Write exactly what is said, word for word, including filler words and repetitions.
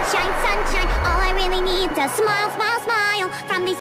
sunshine, sunshine. All I really need is a smile, smile, smile from these